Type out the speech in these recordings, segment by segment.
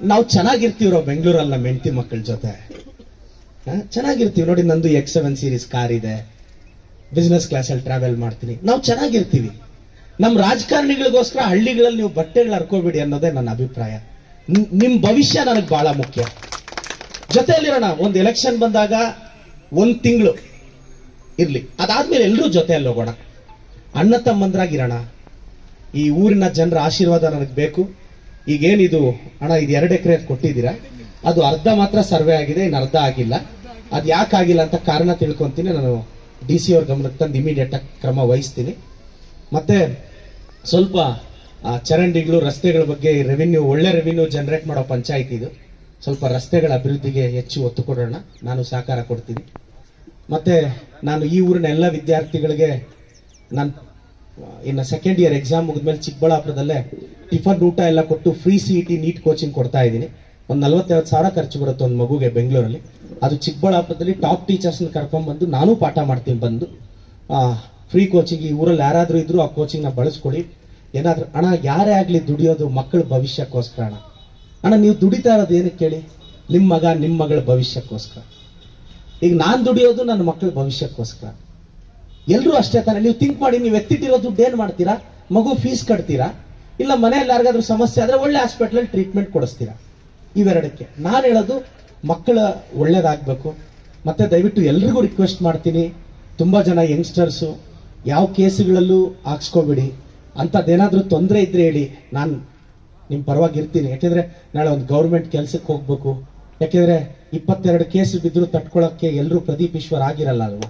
ನಾವು ಚೆನ್ನಾಗಿರ್ತೀವ್ರೋ ಬೆಂಗಳೂರಲ್ಲಿ ನಮ್ಮ ಹೆಂಡತಿ ಮಕ್ಕಳ ಜೊತೆ ಚೆನ್ನಾಗಿರ್ತೀವಿ. ನೋಡಿ, ನಂದು X7 ಸೀರೀಸ್ ಕಾರ್ ಇದೆ, ಬಿಸ್ನೆಸ್ ಕ್ಲಾಸ್ ಅಲ್ಲಿ ಟ್ರಾವೆಲ್ ಮಾಡ್ತೀನಿ, ನಾವು ಚೆನ್ನಾಗಿರ್ತೀವಿ. ನಮ್ಮ ರಾಜಕಾರಣಿಗಳಿಗೋಸ್ಕರ ಹಳ್ಳಿಗಳಲ್ಲಿ ನೀವು ಬಟ್ಟೆಗಳು ಹರ್ಕೋಬೇಡಿ ಅನ್ನೋದೇ ನನ್ನ ಅಭಿಪ್ರಾಯ. ನಿಮ್ ಭವಿಷ್ಯ ನನಗೆ ಬಹಳ ಮುಖ್ಯ. ಜೊತೆಯಲ್ಲಿರೋಣ. ಒಂದು ಎಲೆಕ್ಷನ್ ಬಂದಾಗ 1 ತಿಂಗಳು ಇರ್ಲಿ, ಅದಾದ್ಮೇಲೆ ಎಲ್ಲರೂ ಜೊತೆಯಲ್ಲಿ ಹೋಗೋಣ, ಅಣ್ಣ ತಮ್ಮಂದ್ರಾಗಿರೋಣ. ಈ ಊರಿನ ಜನರ ಆಶೀರ್ವಾದ ನನಗೆ ಬೇಕು. ಈಗೇನಿದು ಅಣ್ಣ, ಇದು 2 ಎಕರೆ ಕೊಟ್ಟಿದ್ದೀರಾ, ಅದು ಅರ್ಧ ಮಾತ್ರ ಸರ್ವೆ ಆಗಿದೆ, ಇನ್ನು ಅರ್ಧ ಆಗಿಲ್ಲ. ಅದು ಯಾಕಾಗಿಲ್ಲ ಅಂತ ಕಾರಣ ತಿಳ್ಕೊಂತೀನಿ. ನಾನು DC ಅವ್ರ ಗಮನಕ್ಕೆ ತಂದು ಇಮಿಡಿಯೇಟ್ ಆಗಿ ಕ್ರಮ ವಹಿಸ್ತೀನಿ. ಮತ್ತೆ ಸ್ವಲ್ಪ ಚರಂಡಿಗಳು, ರಸ್ತೆಗಳ ಬಗ್ಗೆ ಒಳ್ಳೆ ರೆವಿನ್ಯೂ ಜನರೇಟ್ ಮಾಡೋ ಪಂಚಾಯತ್ ಇದು. ಸ್ವಲ್ಪ ರಸ್ತೆಗಳ ಅಭಿವೃದ್ಧಿಗೆ ಹೆಚ್ಚು ಒತ್ತು ಕೊಡೋಣ, ನಾನು ಸಹಕಾರ ಕೊಡ್ತೀನಿ. ಮತ್ತೆ ನಾನು ಈ ಊರಿನ ಎಲ್ಲ ವಿದ್ಯಾರ್ಥಿಗಳಿಗೆ ನಾನು ಇನ್ನು ಸೆಕೆಂಡ್ ಇಯರ್ ಎಕ್ಸಾಮ್ ಮುಗಿದ್ಮೇಲೆ ಚಿಕ್ಕಬಳ್ಳಾಪುರದಲ್ಲೇ ಟಿಫನ್ ಊಟ ಎಲ್ಲ ಕೊಟ್ಟು ಫ್ರೀ CET ನೀಟ್ ಕೋಚಿಂಗ್ ಕೊಡ್ತಾ ಇದ್ದೀನಿ. ಒಂದು 40-50 ಸಾವಿರ ಖರ್ಚು ಬರುತ್ತೆ ಒಂದು ಮಗುಗೆ ಬೆಂಗಳೂರಲ್ಲಿ. ಅದು ಚಿಕ್ಕಬಳ್ಳಾಪುರದಲ್ಲಿ ಟಾಪ್ ಟೀಚರ್ಸ್ ಕರ್ಕೊಂಡ್ ಬಂದು ನಾನು ಪಾಠ ಮಾಡ್ತೀನಿ. ಬಂದು ಫ್ರೀ ಕೋಚಿಂಗ್ ಈ ಊರಲ್ಲಿ ಯಾರಾದ್ರೂ ಇದ್ರು ಆ ಕೋಚಿಂಗ್ ನ ಬಳಸ್ಕೊಡಿ. ಏನಾದ್ರೂ ಅಣ್ಣ, ಯಾರೇ ಆಗ್ಲಿ ದುಡಿಯೋದು ಮಕ್ಕಳ ಭವಿಷ್ಯಕ್ಕೋಸ್ಕರ. ಅಣ್ಣ, ನೀವು ದುಡಿತಾ ಇರೋದು ಏನಕ್ಕೆ ಕೇಳಿ? ನಿಮ್ಮ ಮಗ ನಿಮ್ಮ ಮಗಳ ಭವಿಷ್ಯಕ್ಕೋಸ್ಕರ. ಈಗ ನಾನ್ ದುಡಿಯೋದು ನನ್ನ ಮಕ್ಕಳ ಭವಿಷ್ಯಕ್ಕೋಸ್ಕರ. ಎಲ್ರೂ ಅಷ್ಟೇ ತಾನೆ. ನೀವು ಥಿಂಕ್ ಮಾಡಿ, ನೀವು ಎತ್ತಿಟ್ಟಿರೋ ದುಡ್ಡು ಏನ್ ಮಾಡ್ತೀರಾ? ಮಗು ಫೀಸ್ ಕಟ್ತೀರಾ, ಇಲ್ಲ ಮನೆಯಲ್ಲಿ ಯಾರಿಗಾದ್ರೂ ಸಮಸ್ಯೆ ಆದ್ರೆ ಒಳ್ಳೆ ಹಾಸ್ಪಿಟಲ್ ಟ್ರೀಟ್ಮೆಂಟ್ ಕೊಡಿಸ್ತೀರಾ. ಇವೆರಡಕ್ಕೆ ನಾನು ಹೇಳೋದು, ಮಕ್ಕಳ ಒಳ್ಳೇದಾಗ್ಬೇಕು. ಮತ್ತೆ ದಯವಿಟ್ಟು ಎಲ್ರಿಗೂ ರಿಕ್ವೆಸ್ಟ್ ಮಾಡ್ತೀನಿ, ತುಂಬಾ ಜನ ಯಂಗ್ಸ್ಟರ್ಸು ಯಾವ ಕೇಸುಗಳಲ್ಲೂ ಹಾಕ್ಸ್ಕೋಬೇಡಿ. ಅಂತದ್ದೇನಾದ್ರೂ ತೊಂದರೆ ಇದ್ರೆ ಹೇಳಿ, ನಾನು ನಿಮ್ ಪರವಾಗಿ ಇರ್ತೀನಿ. ಯಾಕೆಂದ್ರೆ ನಾಳೆ ಒಂದು ಗೌರ್ಮೆಂಟ್ ಕೆಲ್ಸಕ್ಕೆ ಹೋಗ್ಬೇಕು. ಯಾಕೆಂದ್ರೆ 22 ಕೇಸ್ ಬಿದ್ರು ತಟ್ಕೊಳಕ್ಕೆ ಎಲ್ಲರೂ ಪ್ರದೀಪ್ ಈಶ್ವರ್ ಆಗಿರಲ್ಲ ಅಲ್ವಾ?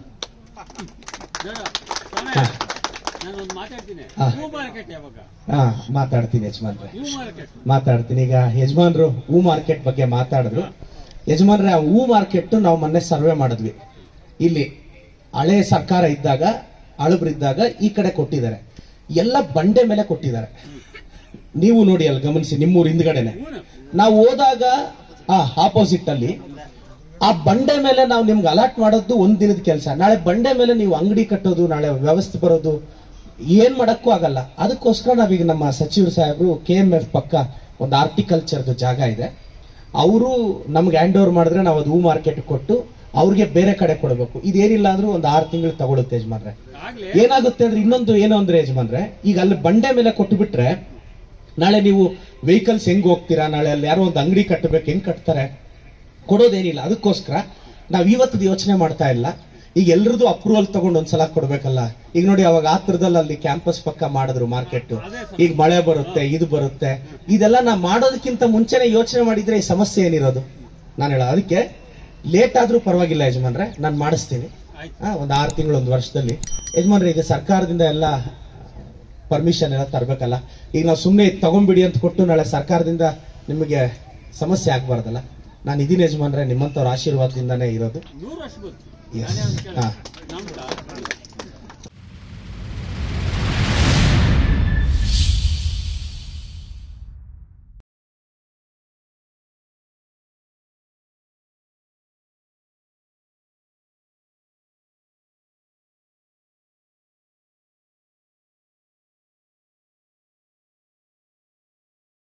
ಮಾತಾಡ್ತೀನಿ ಯಜಮಾನ್ರೆ, ಮಾತಾಡ್ತೀನಿ. ಈಗ ಯಜಮಾನ್ರು ಹೂ ಮಾರ್ಕೆಟ್ ಬಗ್ಗೆ ಮಾತಾಡಿದ್ರು. ಯಜಮಾನ್ರೆ, ಆ ಹೂ ಮಾರ್ಕೆಟ್ ನಾವು ಮೊನ್ನೆ ಸರ್ವೆ ಮಾಡಿದ್ವಿ. ಇಲ್ಲಿ ಹಳೆ ಸರ್ಕಾರ ಇದ್ದಾಗ, ಆಳುಬ್ರಿದ್ದಾಗ ಈ ಕಡೆ ಕೊಟ್ಟಿದ್ದಾರೆ, ಎಲ್ಲ ಬಂಡೆ ಮೇಲೆ ಕೊಟ್ಟಿದ್ದಾರೆ. ನೀವು ನೋಡಿ ಅಲ್ಲಿ ಗಮನಿಸಿ, ನಿಮ್ಮೂರ್ ಹಿಂದ್ಗಡೆನೆ ನಾವು ಹೋದಾಗ ಆಪೋಸಿಟ್ ಅಲ್ಲಿ ಆ ಬಂಡೆ ಮೇಲೆ ನಾವು ನಿಮ್ಗೆ ಅಲಾಟ್ ಮಾಡೋದು 1 ದಿನದ ಕೆಲಸ. ನಾಳೆ ಬಂಡೆ ಮೇಲೆ ನೀವು ಅಂಗಡಿ ಕಟ್ಟೋದು, ನಾಳೆ ವ್ಯವಸ್ಥೆ ಬರೋದು ಏನ್ ಮಾಡಕ್ಕೂ ಆಗಲ್ಲ. ಅದಕ್ಕೋಸ್ಕರ ನಾವೀಗ ನಮ್ಮ ಸಚಿವರು ಸಾಹೇಬರು KMF ಪಕ್ಕ ಒಂದು ಆರ್ಟಿಕಲ್ಚರ್ದು ಜಾಗ ಇದೆ, ಅವರು ನಮ್ಗೆ ಹ್ಯಾಂಡ್ ಓವರ್ ಮಾಡಿದ್ರೆ ನಾವು ಅದು ಹೂ ಮಾರ್ಕೆಟ್ ಕೊಟ್ಟು ಅವ್ರಿಗೆ ಬೇರೆ ಕಡೆ ಕೊಡಬೇಕು. ಇದೇನಿಲ್ಲ ಅಂದ್ರೂ ಒಂದು 6 ತಿಂಗಳು ತಗೊಳುತ್ತೆ ಯಜಮಾನ್ರೆ. ಏನಾಗುತ್ತೆ ಅಂದ್ರೆ, ಇನ್ನೊಂದು ಏನು ಅಂದ್ರೆ ಯಜಮಾನ್ರೆ, ಈಗ ಅಲ್ಲಿ ಬಂಡೆ ಮೇಲೆ ಕೊಟ್ಟು ಬಿಟ್ರೆ ನಾಳೆ ನೀವು ವೆಹಿಕಲ್ಸ್ ಹೆಂಗ್ ಹೋಗ್ತೀರಾ, ನಾಳೆ ಅಲ್ಲಿ ಯಾರೋ ಒಂದು ಅಂಗಡಿ ಕಟ್ಟಬೇಕು, ಹೆಂಗ್ ಕಟ್ತಾರೆ? ಕೊಡೋದೇನಿಲ್ಲ. ಅದಕ್ಕೋಸ್ಕರ ನಾವ್ ಇವತ್ತು ಯೋಚನೆ ಮಾಡ್ತಾ ಇಲ್ಲ. ಈಗ ಎಲ್ರದ್ದು ಅಪ್ರೂವಲ್ ತಗೊಂಡು ಒಂದ್ಸಲ ಕೊಡ್ಬೇಕಲ್ಲ. ಈಗ ನೋಡಿ, ಅವಾಗ ಆತ್ರದಲ್ಲಿ ಅಲ್ಲಿ ಕ್ಯಾಂಪಸ್ ಪಕ್ಕ ಮಾಡಿದ್ರು ಮಾರ್ಕೆಟ್. ಈಗ ಮಳೆ ಬರುತ್ತೆ, ಇದು ಬರುತ್ತೆ, ಇದೆಲ್ಲ ನಾ ಮಾಡೋದಕ್ಕಿಂತ ಮುಂಚೆನೆ ಯೋಚನೆ ಮಾಡಿದ್ರೆ ಈ ಸಮಸ್ಯೆ ಏನಿರೋದು? ನಾನು ಹೇಳ, ಅದಕ್ಕೆ ಲೇಟ್ ಆದ್ರೂ ಪರವಾಗಿಲ್ಲ ಯಜಮಾನ್ರೆ, ನಾನು ಮಾಡಿಸ್ತೀನಿ. ಒಂದು 6 ತಿಂಗಳು, 1 ವರ್ಷದಲ್ಲಿ. ಯಜಮಾನ್ರೆ, ಈಗ ಸರ್ಕಾರದಿಂದ ಎಲ್ಲ ಪರ್ಮಿಷನ್ ಎಲ್ಲ ತರಬೇಕಲ್ಲ. ಈಗ ನಾವು ಸುಮ್ಮನೆ ತಗೊಂಡ್ಬಿಡಿ ಅಂತ ಕೊಟ್ಟು ನಾಳೆ ಸರ್ಕಾರದಿಂದ ನಿಮಗೆ ಸಮಸ್ಯೆ ಆಗ್ಬಾರ್ದಲ್ಲ. ನಾನು ಇದೀನಿ ಯಜಮಾನ್ರೆ, ನಿಮ್ಮಂತವ್ರ ಆಶೀರ್ವಾದದಿಂದಾನೇ ಇರೋದು.